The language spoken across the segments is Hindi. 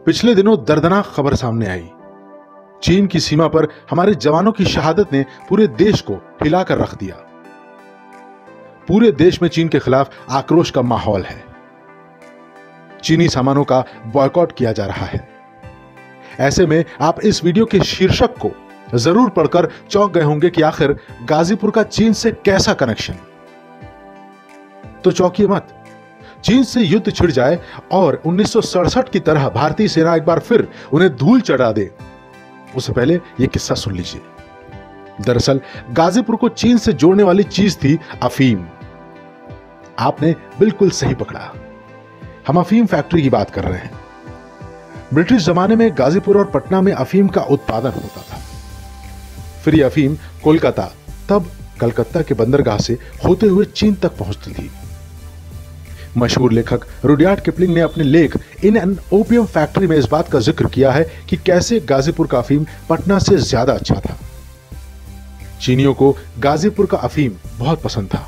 पिछले दिनों दर्दनाक खबर सामने आई। चीन की सीमा पर हमारे जवानों की शहादत ने पूरे देश को हिलाकर रख दिया। पूरे देश में चीन के खिलाफ आक्रोश का माहौल है। चीनी सामानों का बॉयकॉट किया जा रहा है। ऐसे में आप इस वीडियो के शीर्षक को जरूर पढ़कर चौंक गए होंगे कि आखिर गाजीपुर का चीन से कैसा कनेक्शन। तो चौंकिए मत। चीन से युद्ध छिड़ जाए और 1967 की तरह भारतीय सेना एक बार फिर उन्हें धूल चढ़ा दे, उससे पहले यह किस्सा सुन लीजिए। दरअसल गाजीपुर को चीन से जोड़ने वाली चीज थी अफीम। आपने बिल्कुल सही पकड़ा, हम अफीम फैक्ट्री की बात कर रहे हैं। ब्रिटिश जमाने में गाजीपुर और पटना में अफीम का उत्पादन होता था। फिर यह अफीम कोलकाता, तब कलकत्ता के बंदरगाह से होते हुए चीन तक पहुंचती थी। मशहूर लेखक रुडयार्ड किपलिंग ने अपने लेख इन एन ओपियम फैक्ट्री में इस बात का जिक्र किया है कि कैसे गाजीपुर का अफीम पटना से ज्यादा अच्छा था। चीनियों को गाजीपुर का अफीम बहुत पसंद था।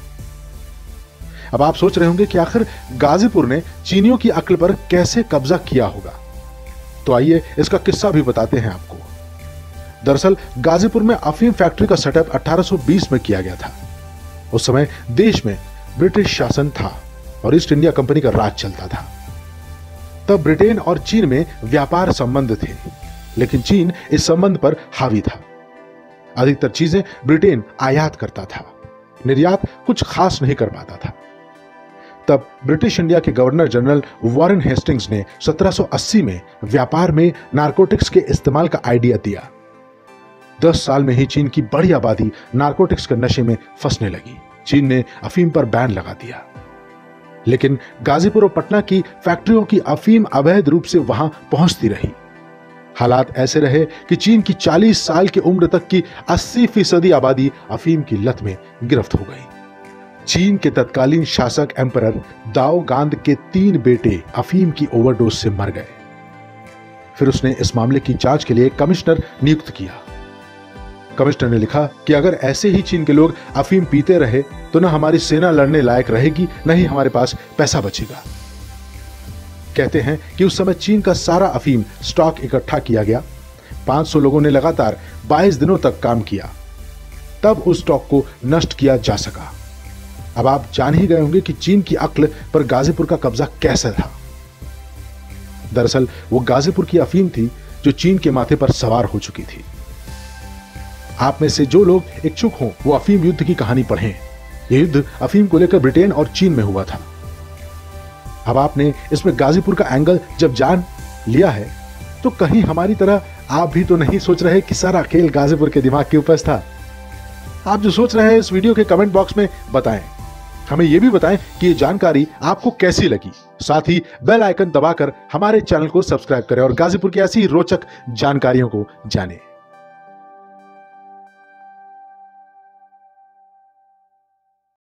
अब आप सोच रहे होंगे कि आखिर गाजीपुर ने चीनियों की अक्ल पर कैसे कब्जा किया होगा। तो आइए इसका किस्सा भी बताते हैं आपको। दरअसल गाजीपुर में अफीम फैक्ट्री का सेटअप 1820 में किया गया था। उस समय देश में ब्रिटिश शासन था और ईस्ट इंडिया कंपनी का राज चलता था। तब ब्रिटेन और चीन में व्यापार संबंध थे, लेकिन चीन इस संबंध पर हावी था। अधिकतर चीजें ब्रिटेन आयात करता था, निर्यात कुछ खास नहीं कर पाता था। तब ब्रिटिश इंडिया के गवर्नर जनरल वॉरेन हेस्टिंग्स ने 1780 में व्यापार में नारकोटिक्स के इस्तेमाल का आइडिया दिया। 10 साल में ही चीन की बड़ी आबादी नारकोटिक्स के नशे में फंसने लगी। चीन ने अफीम पर बैन लगा दिया, लेकिन गाजीपुर और पटना की फैक्ट्रियों की अफीम अवैध रूप से वहां पहुंचती रही। हालात ऐसे रहे कि चीन की 40 साल की उम्र तक की 80% आबादी अफीम की लत में गिरफ्त हो गई। चीन के तत्कालीन शासक एम्परर दाओ गांद के 3 बेटे अफीम की ओवरडोज से मर गए। फिर उसने इस मामले की जांच के लिए कमिश्नर नियुक्त किया। कमिश्नर ने लिखा कि अगर ऐसे ही चीन के लोग अफीम पीते रहे तो न हमारी सेना लड़ने लायक रहेगी, न ही हमारे पास पैसा बचेगा। कहते हैं कि उस समय चीन का सारा अफीम स्टॉक इकट्ठा किया गया। 500 लोगों ने लगातार 22 दिनों तक काम किया, तब उस स्टॉक को नष्ट किया जा सका। अब आप जान ही गए होंगे कि चीन की अक्ल पर गाजीपुर का कब्जा कैसे था। दरअसल वो गाजीपुर की अफीम थी जो चीन के माथे पर सवार हो चुकी थी। आप में से जो लोग इच्छुक हों वो अफीम युद्ध की कहानी पढ़ें। यह युद्ध अफीम को लेकर ब्रिटेन और चीन में हुआ था। अब आपने इसमें गाजीपुर का एंगल जब जान लिया है तो कहीं हमारी तरह आप भी तो नहीं सोच रहे कि सारा खेल गाजीपुर के दिमाग के ऊपर था। आप जो सोच रहे हैं इस वीडियो के कमेंट बॉक्स में बताएं। हमें यह भी बताएं कि ये जानकारी आपको कैसी लगी। साथ ही बेल आइकन दबाकर हमारे चैनल को सब्सक्राइब करें और गाजीपुर की ऐसी रोचक जानकारियों को जानें।